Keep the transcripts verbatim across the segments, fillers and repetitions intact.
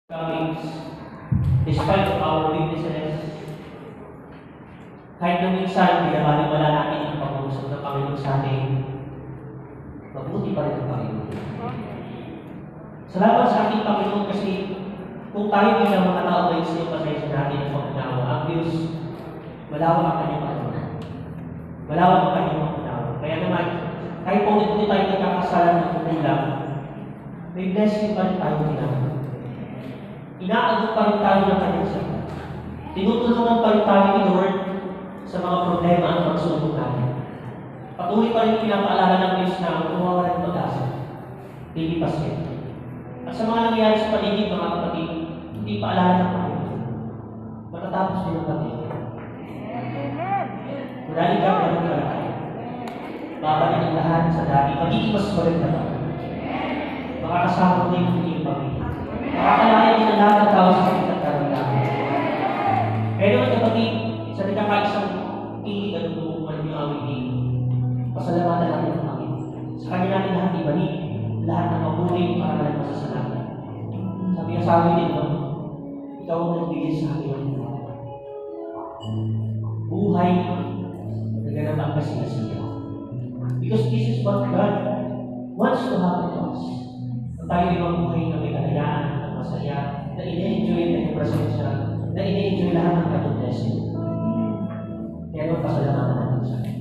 comings, despite of our weaknesses, kahit na minsan pinabaliwala natin ang pag-uusap ng Panginoon sa atin, mabuti pa rin ang Panginoon. Salamat sa ating Panginoon kasi kung tayo bilang mga tao ay siya pasensya natin ang pag-unawa, ang Diyos, malawak ang kanyang pag-unawa. Malawak ang kanyang pag-unawa. Kaya naman, kahit kung hindi tayo nagkakasalan ng kukulang, may blessing pa rin tayo ginagawa. Inaagod pa rin tayo ng kanyang salita. Tinutulungan pa rin tayo ni Lord sa mga problema at pagsubok natin. Patuloy pa rin pinapaalala ng Diyos na ang tumawa ng pag-asa. Lilipas yan. At sa mga nangyayari sa paligid, mga kapatid, hindi paalala ng Panginoon. Matatapos din ang paligid. Marami ka pa rin kalakay. Babalik ang lahat sa dati. Magiging mas maganda pa. Makakasama din ang iyong pamilya. Makakalaya din ang lahat ng tao sa sakit at karamdaman. Kaya naman kapatid, sa nagkakaisang pilit at tumukuman yung awit din, pasalamatan natin ang Panginoon. Sa kanya natin lahat ibalik, lahat ng mabuting para natin masasalamat. Sabi niya sa amin din, no? Ikaw ang nagbigay sa akin ng buhay na ganap ang kasinasiya. Because this is what God wants to happen to us. Na tayo ay mabuhay na may kalayaan, na masaya, na ina-enjoy na yung presensya, na ina-enjoy lahat ng katublessing. Kaya naman pasalamatan natin sa akin.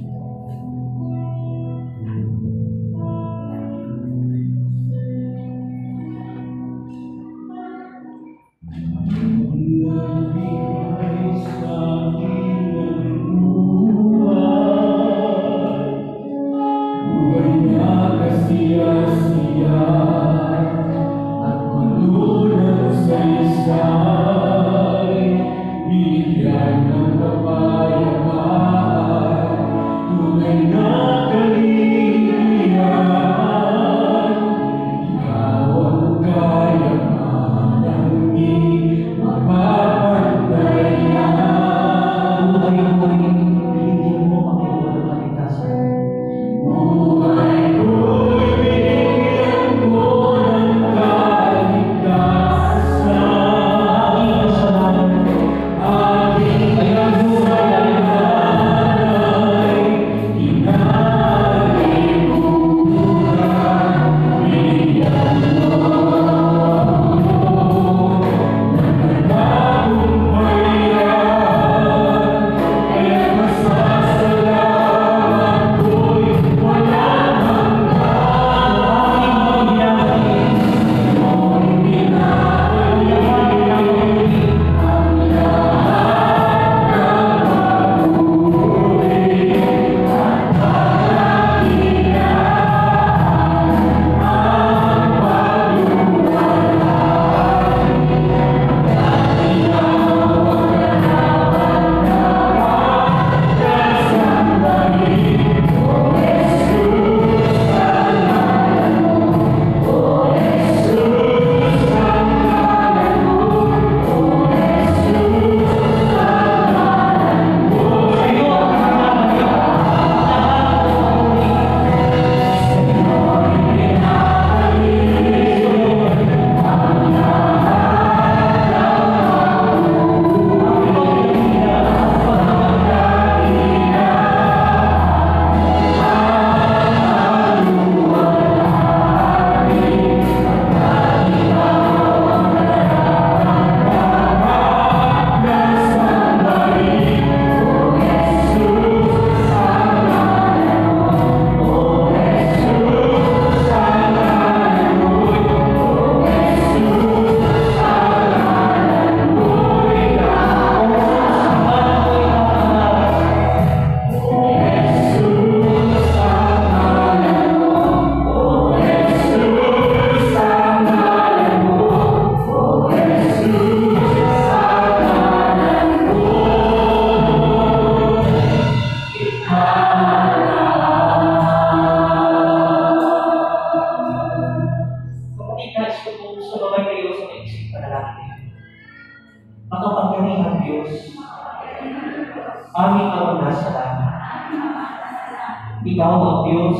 Ikaw ang Diyos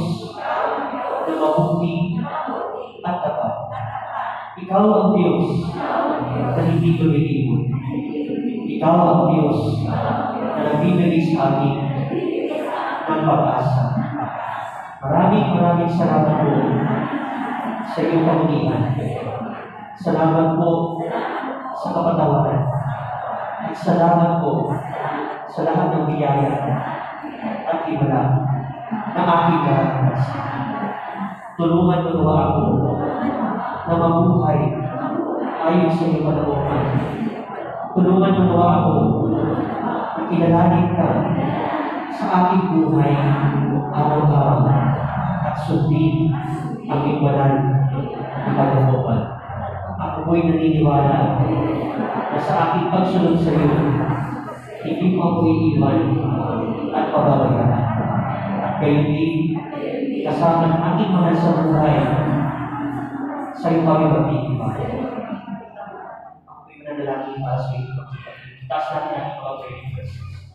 na mabuti at tapat. Ikaw ang Diyos lumilipot. Ikaw ang Diyos na nagbibigay sa amin ng pag-asa. Maraming maraming salamat po sa iyong kamulian. Salamat po sa kapatawaran. At salamat po sa lahat ng biyaya at himala na aking naranas. Tulungan mo nawa ako na mabuhay ayon sa iyong kalooban. Tulungan mo nawa ako na kilalanin ka sa aking buhay araw-araw at sundin ang iyong banal na kalooban. Ako po'y naniniwala na sa aking pagsunod sa iyo, hindi mo ako iiwan at pababayaan. At kayo din, kasama ng aking mahal sa buhay, sa iyo kami magtitiwala. Ako po'y nanalangin para sa iyo. Taas natin ating mga prayers.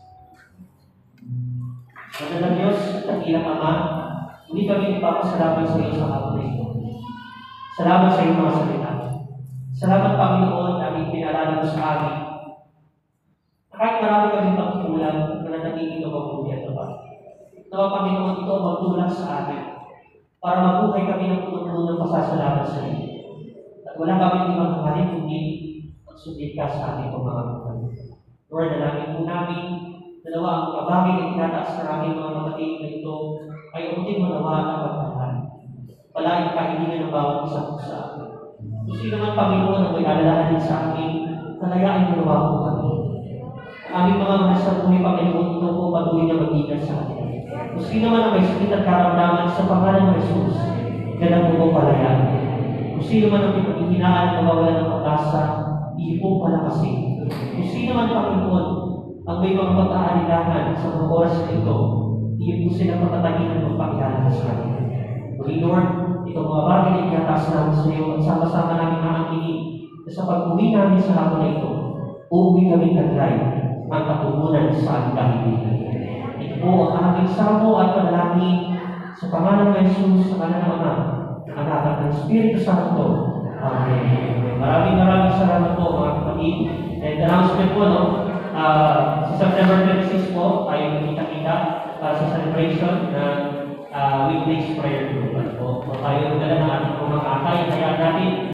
Madalang Diyos, dakilang Ama, hindi kami nagpapasalamat sa iyo sa hapon na ito. Salamat sa iyong mga salita. Salamat, Panginoon, na aming pinalala mo sa amin. Kahit marami kami pagkukulang na naging ito mabuhay at tapat. Nawa, Panginoon, ito ang magtulak sa amin para mabuhay kami ng puno-puno ng pasasalamat sa iyo. At wala kami ibang hangarin kundi magsundin ka sa ating pamamagitan. Lord, dalangin po namin, dalawa ang mga bagay na tinataas na aming mga kapatid na ito ay umutin mo nawa ang pagmahal. Palain kahilingan ng bawat isang sa amin. Kung sino man, Panginoon, ang may alalahanin sa amin, kalayain mo nawa po kami. Ang aming mga mahal sa buhay, Panginoon, ito po patuloy na mag-igan sa atin. Kung sino man ang may sakit at karamdaman sa pangalan ng Jesus, ganang mo po palayaan. Kung sino man ang may paghihinaan at mawawalan ng pag-asa, hindi po palakasin. Kung sino man, Panginoon, ang may mga pag-aalilangan sa mga oras na ito, hindi po sila patatagin ng magpakilala sa atin. Muli, Lord, itong mga bagay na itinataas namin sa iyo at sama-sama namin aangkinin na sa pag-uwi namin sa hapon na ito, uuwi kami taglay ang katugunan sa ating kahilingan. Ito po ang aming samo at panalangin sa pangalan ng Jesus, sa kanan ng Ama, ng Anak at ng Espiritu Santo. Amen. Maraming maraming salamat po, mga kapatid. And announcement po, no? Uh, sa September twenty-six po, tayo kita-kita para sa celebration ng uh, weekdays prayer group. At po, tayo nagdala ng ating mga akay, kaya natin